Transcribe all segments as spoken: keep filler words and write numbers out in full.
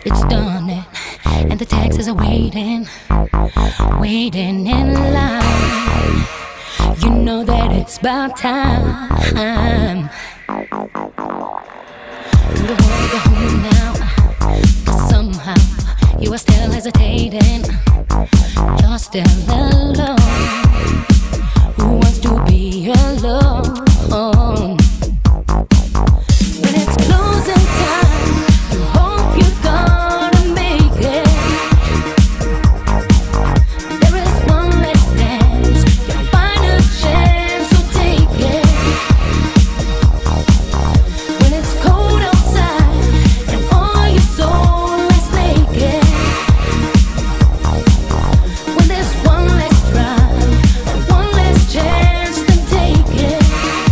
It's dawning, and the taxis are waiting, waiting in line. You know that it's about time. You don't want to go home now, but somehow you are still hesitating. You're still alone. Who wants to be alone? When it's closing time, you hope you're gonna make it. There is one less dance, you'll find a chance, so take it. When it's cold outside and all your soul is naked. When there's one less try, one less chance, then take it.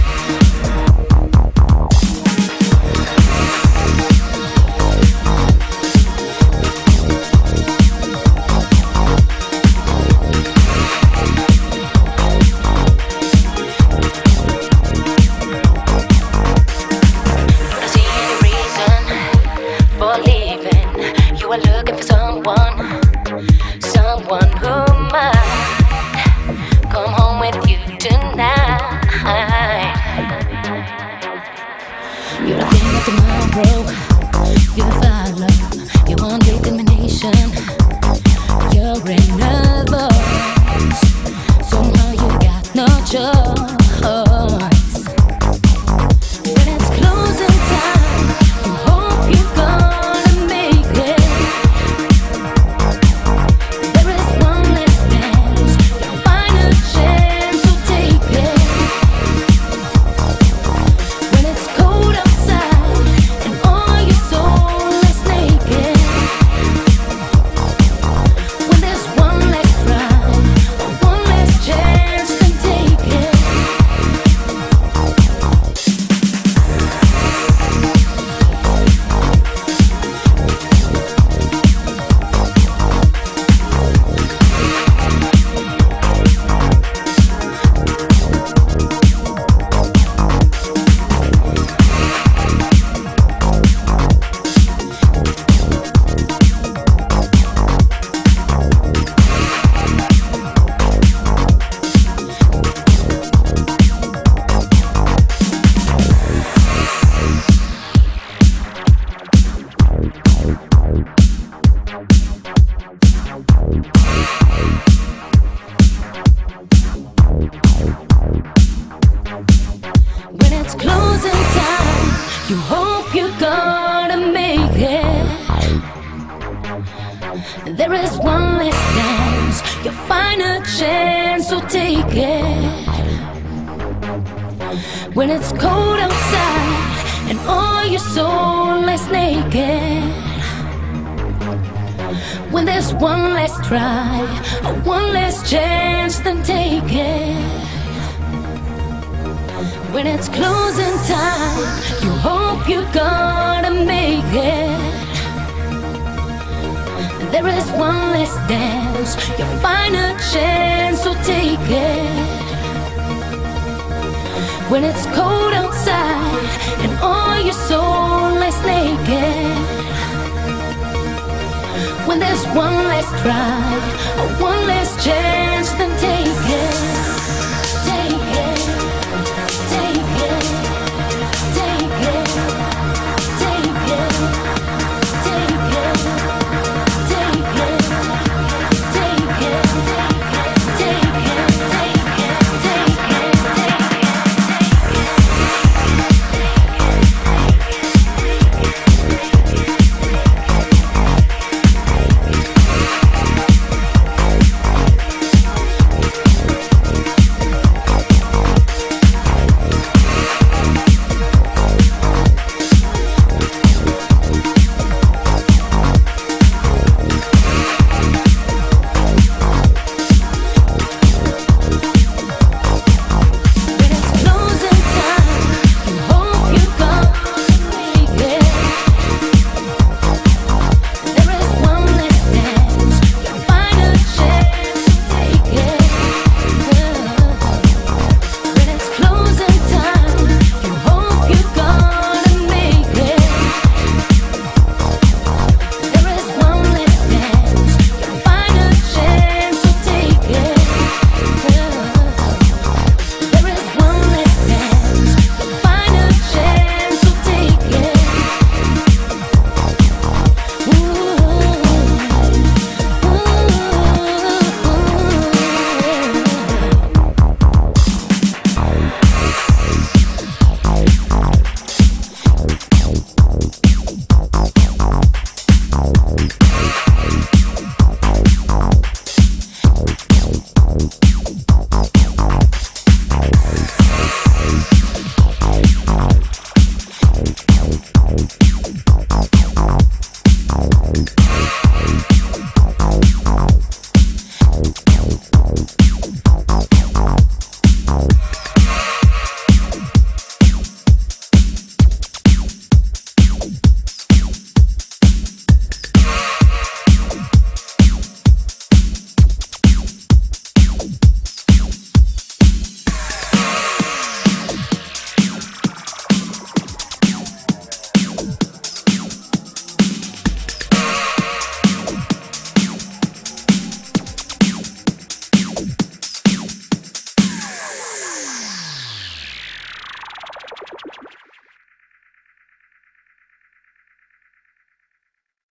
Don't see any reason for leaving. You are looking for someone, someone who might come home with you tonight. You're the thing of tomorrow. You're the follow. You want determination. You're in others. Somehow you got no choice. When it's closing time, you hope you're gonna make it. There is one less dance, you'll find a chance, so take it. When it's cold outside and all your soul is naked. When there's one less try, one less chance, then take it. When it's closing time, you hope you're gonna make it. There is one less dance, you'll find a chance, so take it. When it's cold outside and all your soul is naked. When there's one less try, or one less chance, then take it. When it's closing time, you hope you're gonna make it. There is one less dance, you'll find a chance, so take it. When it's cold outside and all your soul is naked. When there's one less try, or one less chance, then take it. Take it. Take it. Take it. Take it. Take it. Take it. Take it. Take it.